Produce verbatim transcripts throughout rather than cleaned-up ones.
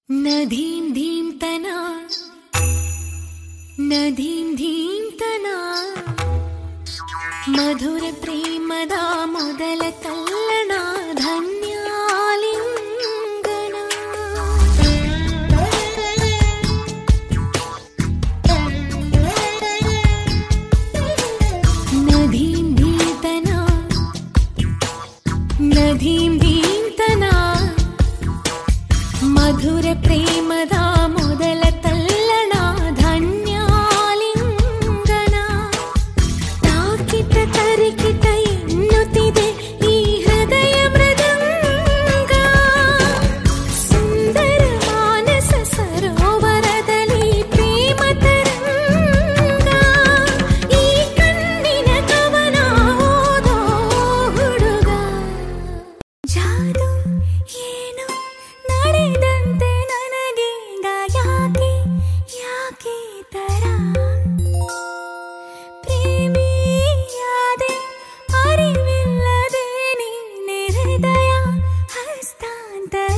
ನಧೀಂ ಧೀಂ ತನ ನಧೀಂ ಧೀಂ ತನ ಮಧುರ ಪ್ರೇಮದ ಮೊದಲ ತಲ್ಲಣ ಧನ್ಯಾಲಿಂಗನ ನಧೀಂ ಧೀಂ ತನ ನಧೀಂ ಧೀಂ ತನ ಮಧುರ ಪ್ರೇಮದ ಮೊದಲ ತಲ್ಲಣ ಧನ್ಯಾಲಿಂಗನ ತಾಕಿತ ತರಿಕಿತ ಎನ್ನುತ್ತಿದೆ ಈ ಹೃದಯ ಮೃದಂಗ ಸುಂದರ ಮಾನಸ ಸರೋವರದಲ್ಲಿ ಪ್ರೇಮ ತರಂಗ ಈ ಕಣ್ಣಿನ ಕವನ ಓದೋ ಹುಡುಗ ಜಾದು ಏನು ನಡೆದಂತೆ ನನಗೀಗ ಯಾಕೆ ಯಾಕೆ ತರ ಪ್ರೇಮಿಯಾದೆ ಅರಿವಿಲ್ಲದೆ ನೀನೆ ಹೃದಯ ಹಸ್ತಾಂತರ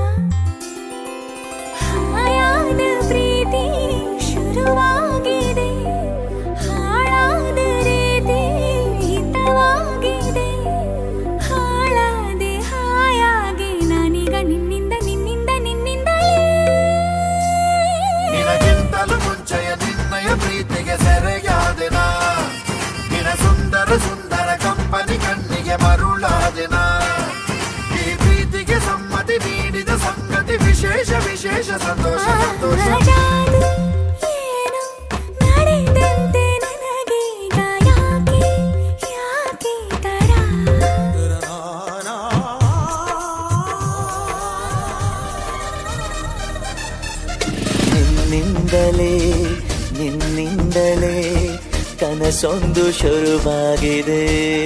ಹಾಯಾದ ಪ್ರೀತಿ ಶುರುವಾಗಿದೆ ಹಾಳಾದ ರೀತಿ ಹಿತವಾಗಿದೆ ಹಾಳಾದೆ ಹಾಯಾಗಿ ನಾನೀಗ ನಿನ್ನಿಂದ ನಿನ್ನಿಂದ ನಿನ್ನಿಂದಲೇ ನಿನಗಿಂತಲೂ ಮುಂಚೆಯ ನಿನ್ನಯ ಪ್ರೀತಿಗೆ ಸೆರೆಯಾದೆನಾ ನಿನ ಸುಂದರ ಸುಂದರ ಕಂಪನಿ ಕಣ್ಣಿಗೆ ಮರುಳಾದೆನಾ ಈ ಪ್ರೀತಿಗೆ ಸಮ್ಮತಿ ನೀಡಿದ ಸಂಗತಿ ವಿಶೇಷ ವಿಶೇಷ ಸಂತೋಷ ಸಂತೋಷ ಜಾದು ಏನು ನಡೆದಂತೆ ನನಗೀಗ ಯಾಕೆ ಯಾಕೆ ತರ ನಿನ್ನಿಂದಲೇ ನಿನ್ನಿಂದಲೇ ಕನಸೊಂದು ಶುರುವಾಗಿದೆ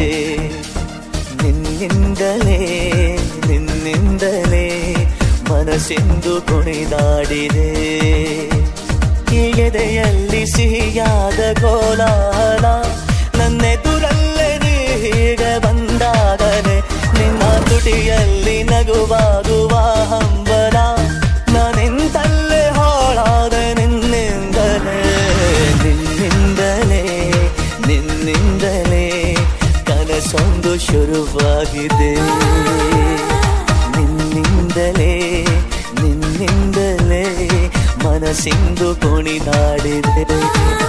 ನಿನ್ನಿಂದಲೇ ನಿನ್ನಿಂದಲೇ ಮನಸ್ಸಿಂದು ಕುಣಿದಾಡಿದೆ ಈ ಎದೆಯಲ್ಲಿ ಸಿಹಿಯಾದ ಕೋಲಾಹಲ ನನ್ನೆದುರಲ್ಲೇ ನೀ ಹೀಗೆ ಬಂದಾಗಲೇ ನಿನ್ನ ತುಟಿಯಲ್ಲಿ ನಗುವಾಗುವ ಹಂಬಲ ನಾನಿಂತಲ್ಲೇ ಹಾಳಾದ ನಿನ್ನಿಂದಲೇ ನಿನ್ನಿಂದಲೇ ನಿನ್ನಿಂದಲೇ ಕನಸೊಂದು ಶುರುವಾಗಿದೆ ನಿನ್ನಿಂದಲೇ ನಿನ್ನಿಂದಲೇ ಮನಸ್ಸಿಂದು ಕುಣಿದಾಡಿದೆ